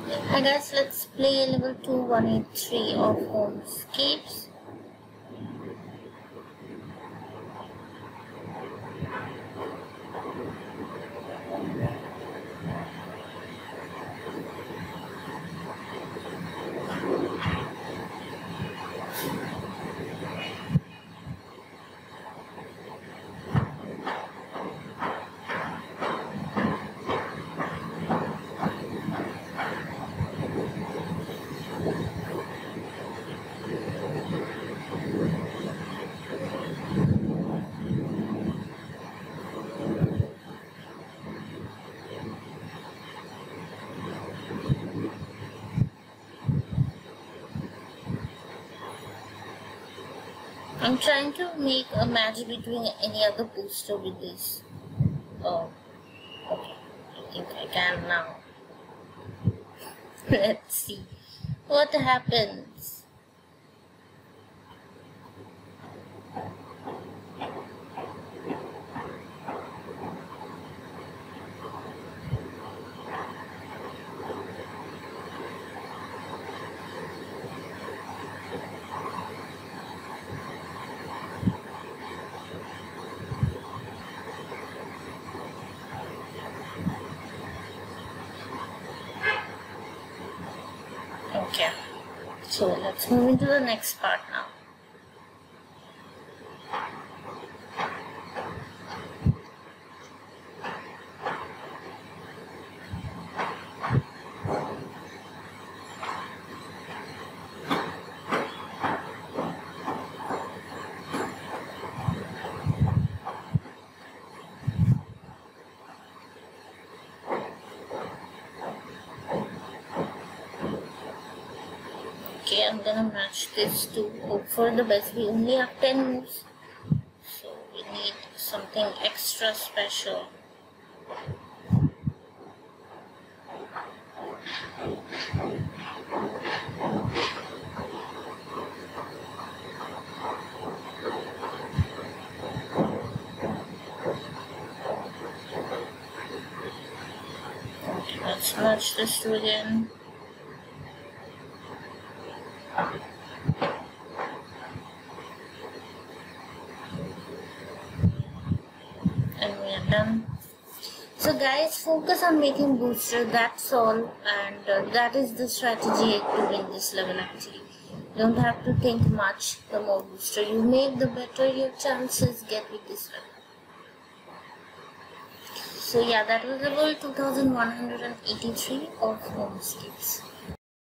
Hi guys, let's play level 2183 of Homescapes. I'm trying to make a match between any other booster with this. Oh, okay. I think I can now. Let's see what happens. Okay, so let's move into the next part now. Okay, I'm gonna match this to hope for the best. We only have 10 moves, so we need something extra special. Okay, let's match this to again. And we are done. So guys, focus on making booster, that's all, and that is the strategy to win this level actually. Don't have to think much. The more booster you make, the better your chances get with this level. So yeah, that was level 2183 of Homescapes.